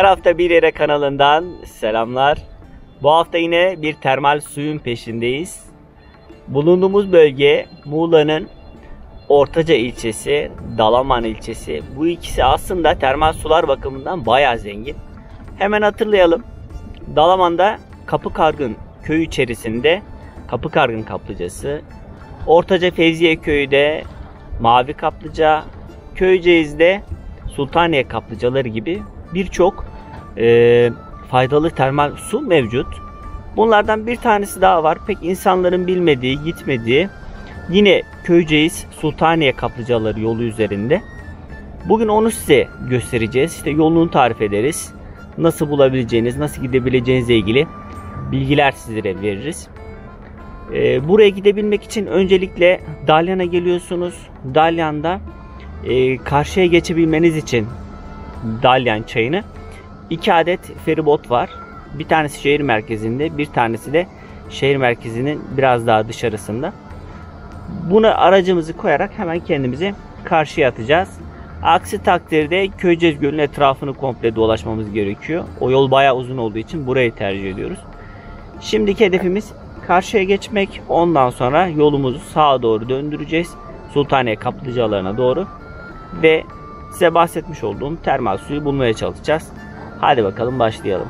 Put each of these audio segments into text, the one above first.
Her hafta bir yere kanalından selamlar. Bu hafta yine bir termal suyun peşindeyiz. Bulunduğumuz bölge Muğla'nın Ortaca ilçesi, Dalaman ilçesi. Bu ikisi aslında termal sular bakımından bayağı zengin. Hemen hatırlayalım. Dalaman'da Kapıkargın köyü içerisinde Kapıkargın kaplıcası, Ortaca Fevziye köyü de Mavi Kaplıca, Köyceğiz'de Sultaniye kaplıcaları gibi birçok faydalı termal su mevcut. Bunlardan bir tanesi daha var. Pek insanların bilmediği, gitmediği. Yine Köyceğiz Sultaniye kaplıcaları yolu üzerinde. Bugün onu size göstereceğiz. İşte yolunu tarif ederiz. Nasıl bulabileceğiniz, nasıl gidebileceğinizle ilgili bilgiler sizlere veririz. Buraya gidebilmek için öncelikle Dalyan'a geliyorsunuz. Dalyan'da karşıya geçebilmeniz için Dalyan çayını 2 adet feribot var. Bir tanesi şehir merkezinde, bir tanesi de şehir merkezinin biraz daha dışarısında. Buna aracımızı koyarak hemen kendimizi karşıya atacağız. Aksi takdirde Köyceğiz Gölü'nün etrafını komple dolaşmamız gerekiyor. O yol bayağı uzun olduğu için burayı tercih ediyoruz. Şimdiki hedefimiz karşıya geçmek. Ondan sonra yolumuzu sağa doğru döndüreceğiz. Sultaniye kaplıcalarına doğru. Ve size bahsetmiş olduğum termal suyu bulmaya çalışacağız. Hadi bakalım başlayalım.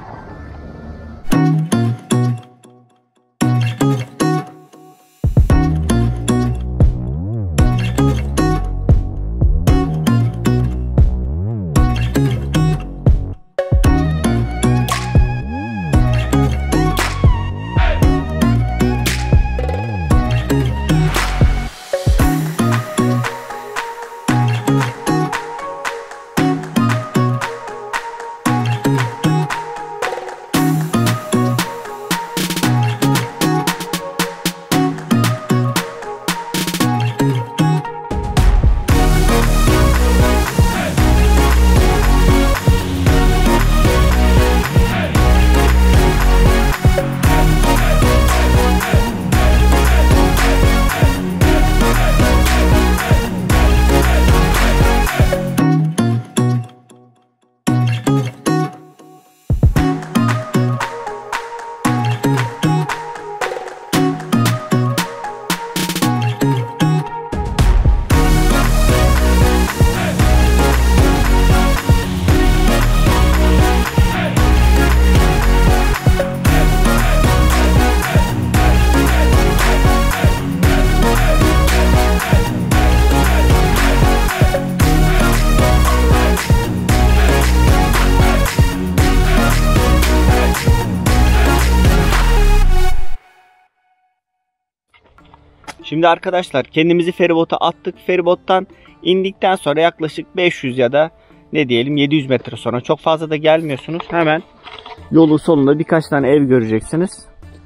Şimdi arkadaşlar kendimizi feribota attık. Feribottan indikten sonra yaklaşık 500 ya da ne diyelim 700 metre sonra, çok fazla da gelmiyorsunuz. Hemen yolun sonunda birkaç tane ev göreceksiniz.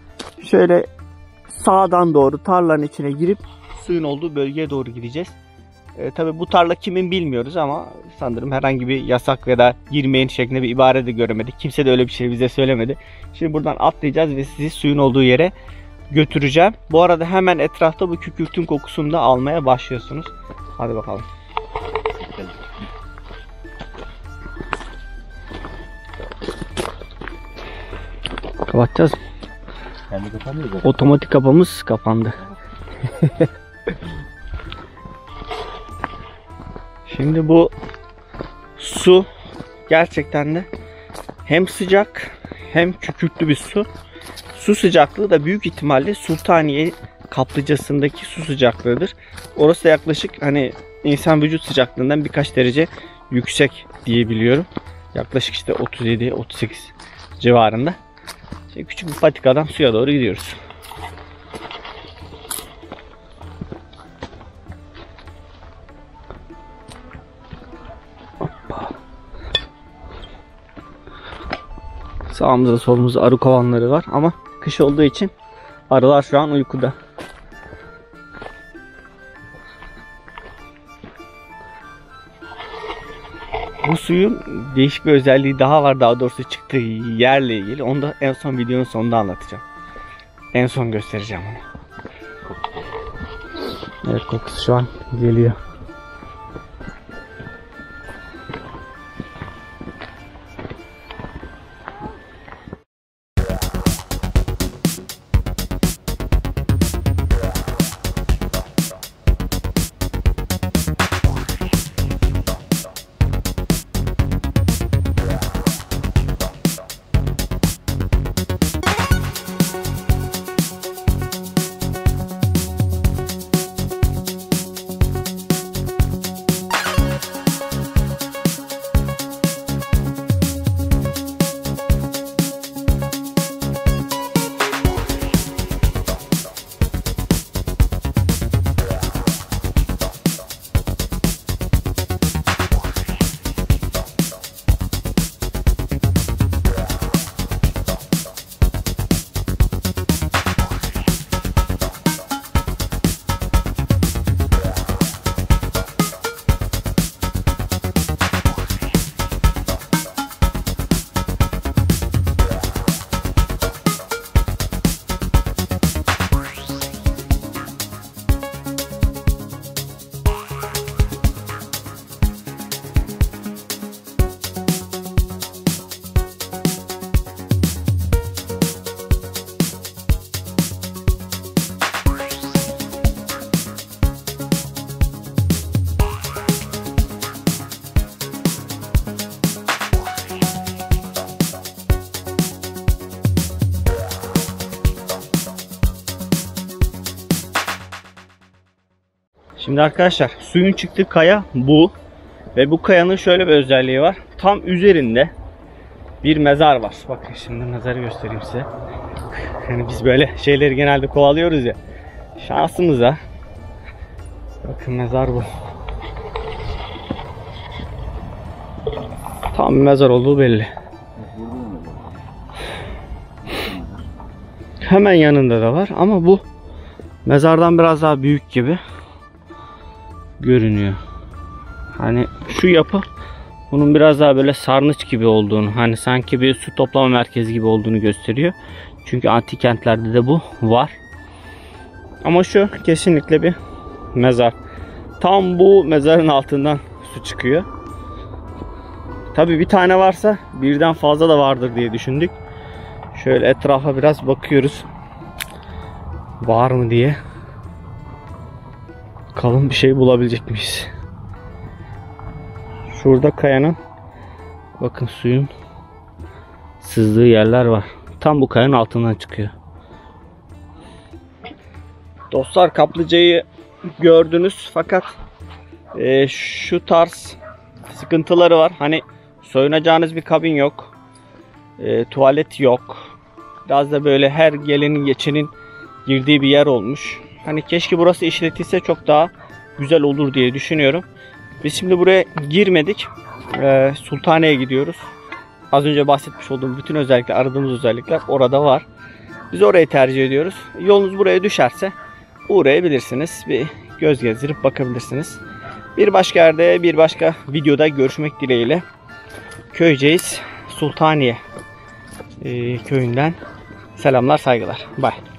Şöyle sağdan doğru tarlanın içine girip suyun olduğu bölgeye doğru gideceğiz. Tabi bu tarla kimin bilmiyoruz ama sanırım herhangi bir yasak ya da girmeyin şeklinde bir ibare de göremedik. Kimse de öyle bir şey bize söylemedi. Şimdi buradan atlayacağız ve sizi suyun olduğu yere götüreceğim. Bu arada hemen etrafta bu kükürtün kokusunu da almaya başlıyorsunuz. Hadi bakalım. Kapatacağız. Otomatik kapımız kapandı. Şimdi bu su gerçekten de hem sıcak hem kükürtlü bir su. Su sıcaklığı da büyük ihtimalle Sultaniye kaplıcasındaki su sıcaklığıdır. Orası da yaklaşık hani insan vücut sıcaklığından birkaç derece yüksek diyebiliyorum. Yaklaşık işte 37-38 civarında. Şimdi küçük bir patikadan suya doğru gidiyoruz. Sağımızda solumuzda arı kovanları var ama kış olduğu için arılar şu an uykuda. Bu suyun değişik bir özelliği daha var, daha doğrusu çıktığı yerle ilgili. Onu da en son videonun sonunda anlatacağım. En son göstereceğim onu. Evet, kokusu şu an geliyor. Şimdi arkadaşlar suyun çıktığı kaya bu. Ve bu kayanın şöyle bir özelliği var. Tam üzerinde bir mezar var. Bakın şimdi mezarı göstereyim size. Yani biz böyle şeyleri genelde kovalıyoruz ya. Şansımıza. Bakın mezar bu. Tam mezar olduğu belli. Hemen yanında da var ama bu mezardan biraz daha büyük gibi görünüyor. Hani şu yapı bunun biraz daha böyle sarnıç gibi olduğunu, hani sanki bir su toplama merkezi gibi olduğunu gösteriyor. Çünkü antik kentlerde de bu var. Ama şu kesinlikle bir mezar. Tam bu mezarın altından su çıkıyor. Tabii bir tane varsa birden fazla da vardır diye düşündük. Şöyle etrafa biraz bakıyoruz. Var mı diye. Kalın bir şey bulabilecek miyiz? Şurada kayanın, bakın suyun sızdığı yerler var. Tam bu kayanın altından çıkıyor. Dostlar, kaplıcayı gördünüz fakat şu tarz sıkıntıları var. Hani soyunacağınız bir kabin yok. Tuvalet yok. Biraz da böyle her gelenin geçenin girdiği bir yer olmuş. Hani keşke burası işletilse çok daha güzel olur diye düşünüyorum. Biz şimdi buraya girmedik. Sultaniye'ye gidiyoruz. Az önce bahsetmiş olduğum bütün özellikler, aradığımız özellikler orada var. Biz orayı tercih ediyoruz. Yolunuz buraya düşerse uğrayabilirsiniz. Bir göz gezdirip bakabilirsiniz. Bir başka yerde, bir başka videoda görüşmek dileğiyle. Köyceğiz Sultaniye köyünden selamlar, saygılar. Bye.